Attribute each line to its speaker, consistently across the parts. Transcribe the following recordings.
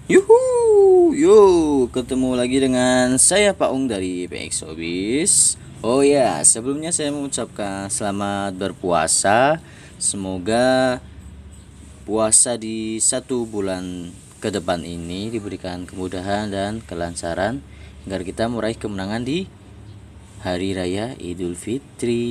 Speaker 1: Yuhu, yuk ketemu lagi dengan saya Pak Ung dari PX Hobbies. Oh ya, sebelumnya saya mengucapkan selamat berpuasa. Semoga puasa di 1 bulan ke depan ini diberikan kemudahan dan kelancaran agar kita meraih kemenangan di Hari Raya Idul Fitri.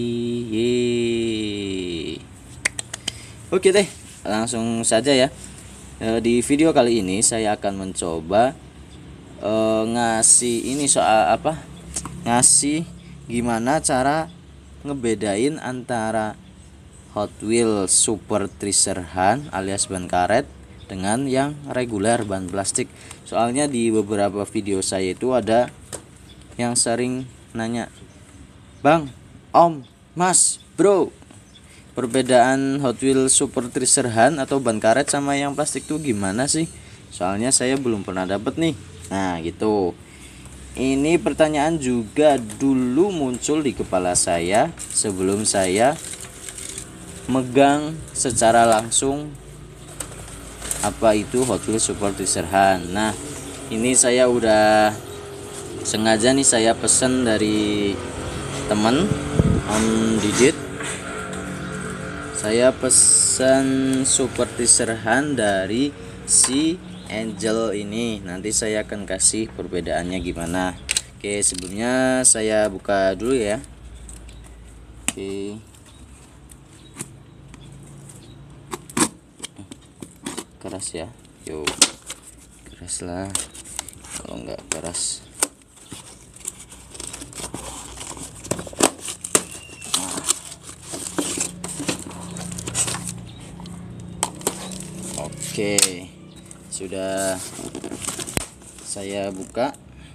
Speaker 1: Yeay. Oke deh, langsung saja ya. Di video kali ini saya akan mencoba ngasih ini soal apa? Ngasih gimana cara ngebedain antara Hot Wheels Super Treasure Hunt alias ban karet dengan yang reguler ban plastik. Soalnya di beberapa video saya itu ada yang sering nanya, "Bang, Om, Mas, Bro, perbedaan Hot Wheels Super Treasure Hunt atau ban karet sama yang plastik tuh gimana sih? Soalnya saya belum pernah dapet nih." Nah gitu. Ini pertanyaan juga dulu muncul di kepala saya sebelum saya megang secara langsung apa itu Hot Wheels Super Treasure Hunt. Nah ini saya udah sengaja nih saya pesen dari temen Om Didit. Saya pesan Super Treasure Hunt dari si Angel ini. Nanti saya akan kasih perbedaannya gimana. Oke, sebelumnya saya buka dulu ya. Oke. Keras ya. Yuk. Keras lah. Kalau nggak keras. Oke, sudah saya buka.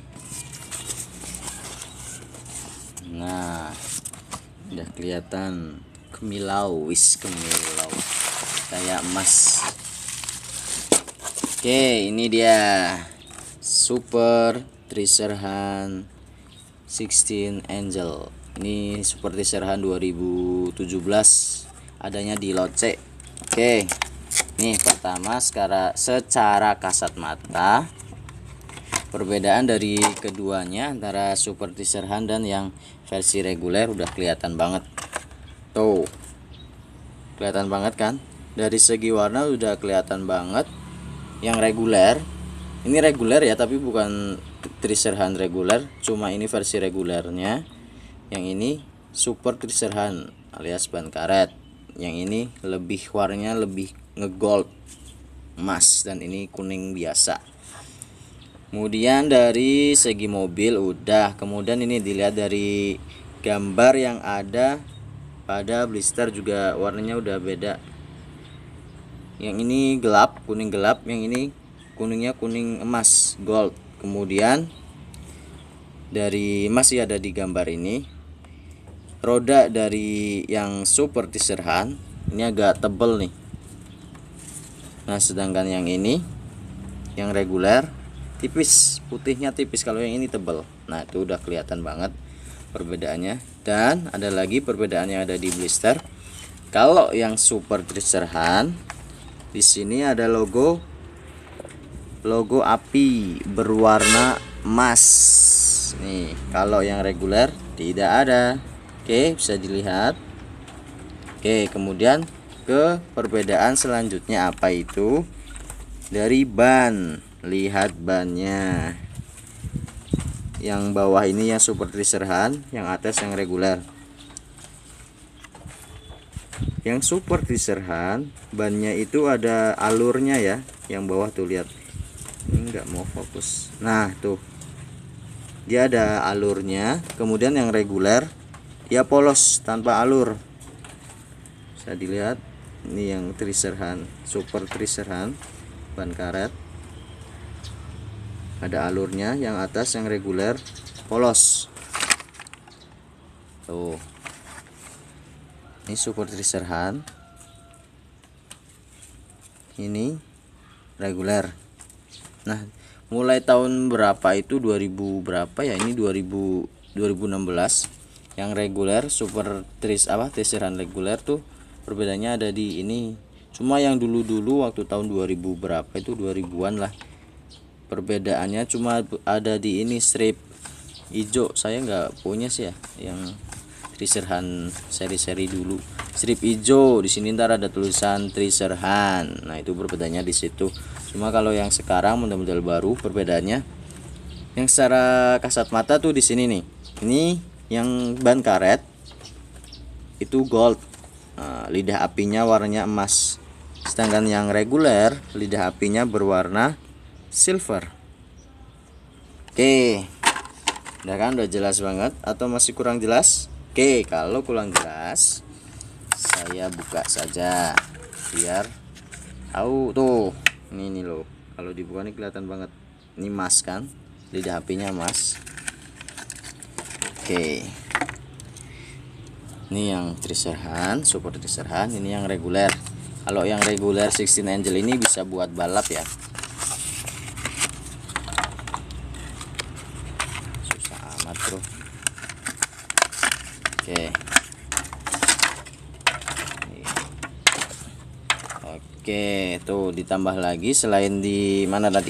Speaker 1: Nah, udah kelihatan kemilau, kemilau kayak emas. Oke, ini dia Super Treasure Hunt 16 Angel. Ini Super Treasure Hunt 2017, adanya di Loce. Oke. Nih pertama secara kasat mata perbedaan dari keduanya antara Super Treasure Hunt dan yang versi reguler udah kelihatan banget. Tuh. Kelihatan banget kan? Dari segi warna udah kelihatan banget. Yang reguler, ini reguler ya, tapi bukan Treasure Hunt reguler, cuma ini versi regulernya. Yang ini Super Treasure Hunt alias ban karet. Yang ini lebih warnanya lebih ngegold emas, dan ini kuning biasa. Kemudian dari segi mobil udah, kemudian ini dilihat dari gambar yang ada pada blister juga warnanya udah beda. Yang ini gelap, kuning gelap, yang ini kuningnya kuning emas, gold. Kemudian dari masih ada di gambar ini roda dari yang Super Treasure Hunt ini agak tebel nih. Nah sedangkan yang ini yang reguler tipis, putihnya tipis, kalau yang ini tebal. Nah itu udah kelihatan banget perbedaannya. Dan ada lagi perbedaan yang ada di blister. Kalau yang Super Treasure Hunt di sini ada logo api berwarna emas nih. Kalau yang reguler tidak ada. Oke, bisa dilihat. Oke, kemudian ke perbedaan selanjutnya apa itu dari ban. Lihat bannya, yang bawah ini yang Super Treasure Hunt, yang atas yang reguler. Yang Super Treasure Hunt bannya itu ada alurnya ya, yang bawah tuh lihat. Ini nggak mau fokus. Nah tuh dia ada alurnya. Kemudian yang reguler dia polos tanpa alur, bisa dilihat. Ini yang Treasure Hunt, Super Treasure Hunt ban karet, ada alurnya. Yang atas yang reguler polos. Tuh, ini Super Treasure Hunt, ini reguler. Nah mulai tahun berapa itu, 2000 berapa ya, ini 2016 yang reguler Super Treasure Hunt reguler tuh perbedaannya ada di ini. Cuma yang dulu waktu tahun 2000 berapa itu, 2000-an lah, Perbedaannya cuma ada di ini strip hijau. Saya nggak punya sih ya yang Tracerhand seri-seri dulu. Strip hijau di sini ntar ada tulisan Tracerhand. Nah, itu perbedaannya di situ. Cuma kalau yang sekarang model-model baru perbedaannya yang secara kasat mata tuh di sini nih. Ini yang ban karet itu gold. Nah, lidah apinya warnanya emas. Sedangkan yang reguler lidah apinya berwarna silver. Oke. Udah kan, udah jelas banget atau masih kurang jelas? Oke, kalau kurang jelas saya buka saja biar tahu tuh. Ini loh. Kalau dibuka nih kelihatan banget. Ini emas kan? Lidah apinya emas. Oke. Ini yang Tracerhand, Super Tracerhand, ini yang reguler. Kalau yang reguler 16 Angel ini bisa buat balap ya. Susah amat, bro. Oke. Oke, tuh ditambah lagi selain di mana tadi?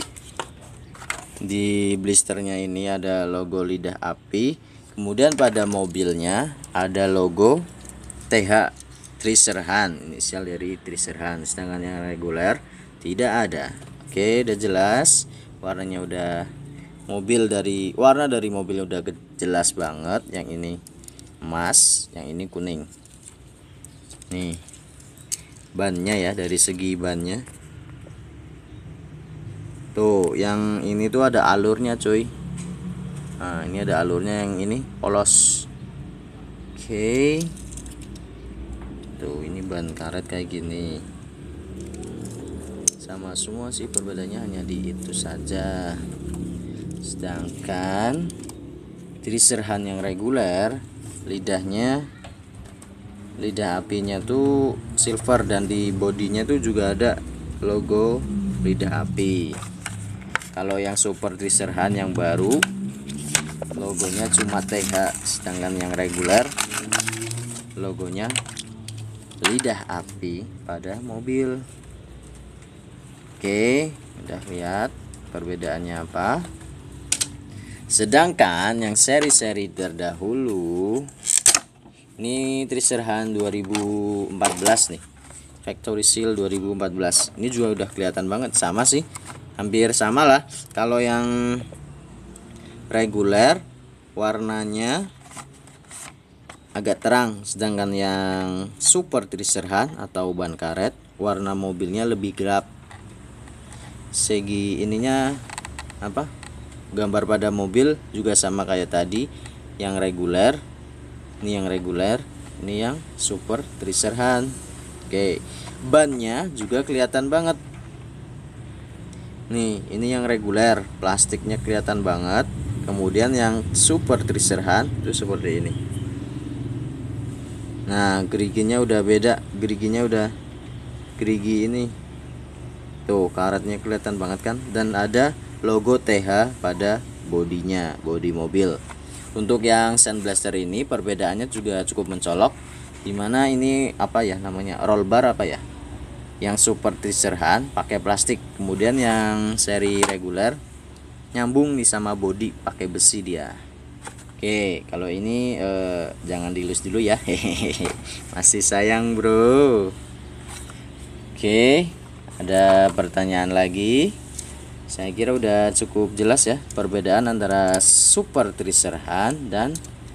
Speaker 1: Di blisternya ini ada logo lidah api. Kemudian pada mobilnya ada logo TH Tracerhand, inisial dari Tracerhand. Sedangkan yang reguler tidak ada. Oke, udah jelas. Warnanya udah warna dari mobil udah jelas banget. Yang ini emas, yang ini kuning. Nih bannya ya, dari segi bannya tuh, yang ini tuh ada alurnya cuy. Nah, ini ada alurnya, yang ini polos. Oke. Tuh, ini ban karet kayak gini. Sama semua sih, perbedaannya hanya di itu saja. Sedangkan Tracerhand yang reguler lidah apinya tuh silver, dan di bodinya tuh juga ada logo lidah api. Kalau yang Super Tracerhand yang baru logonya cuma TH, sedangkan yang reguler logonya lidah api pada mobil. Oke, udah lihat perbedaannya apa. Sedangkan yang seri-seri terdahulu ini Tracerhand 2014 nih, Factory Seal 2014. Ini juga udah kelihatan banget, sama sih, hampir sama lah. Kalau yang reguler warnanya agak terang, sedangkan yang Super Tracerhand atau ban karet warna mobilnya lebih gelap. Segi ininya apa? Gambar pada mobil juga sama kayak tadi, yang reguler. Ini yang reguler, ini yang Super Tracerhand. Oke, bannya juga kelihatan banget. Nih, ini yang reguler, plastiknya kelihatan banget. Kemudian yang Super Tracerhand itu seperti ini. Nah, geriginya udah beda, geriginya udah gerigi ini. Tuh, karetnya kelihatan banget kan, dan ada logo TH pada bodinya, bodi mobil. Untuk yang Sandblaster ini perbedaannya juga cukup mencolok, dimana ini apa ya namanya, roll bar apa ya, yang Super Tracerhand pakai plastik, kemudian yang seri reguler nyambung nih sama bodi pakai besi dia. Oke, kalau ini jangan dilus dulu ya. Masih sayang bro. Oke, ada pertanyaan lagi? Saya kira udah cukup jelas ya perbedaan antara Super Tracerhand dan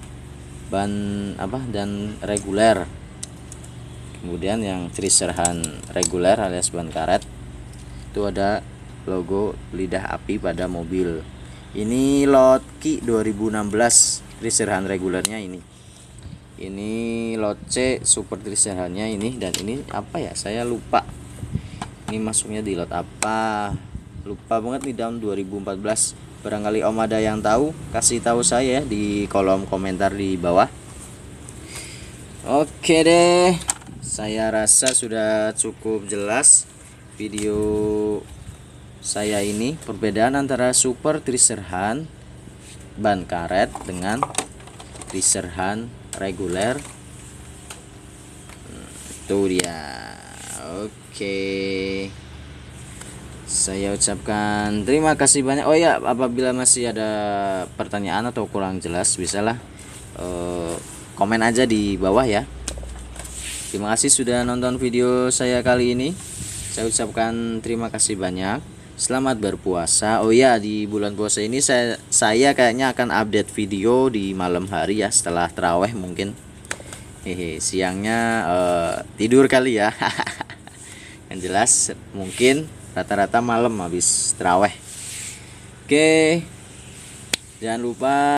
Speaker 1: dan reguler. Kemudian yang Tracerhand reguler alias ban karet itu ada logo lidah api pada mobil. Ini lot Ki 2016 Tracerhand regulernya ini. Ini lot C Super Tracerhandnya ini, dan ini apa ya? Saya lupa. Ini masuknya di lot apa? Lupa banget nih, tahun 2014. Barangkali Om ada yang tahu, kasih tahu saya di kolom komentar di bawah. Oke deh, saya rasa sudah cukup jelas video saya ini, perbedaan antara Super Tracerhand ban karet dengan Tracerhand reguler. Itu dia. Oke, Saya ucapkan terima kasih banyak. Oh ya, apabila masih ada pertanyaan atau kurang jelas, bisalah komen aja di bawah ya. Terima kasih sudah nonton video saya kali ini. Saya ucapkan terima kasih banyak. Selamat berpuasa. Oh ya, di bulan puasa ini saya kayaknya akan update video di malam hari ya, setelah terawih mungkin. Siangnya tidur kali ya. Yang jelas mungkin rata-rata malam habis terawih. Oke, jangan lupa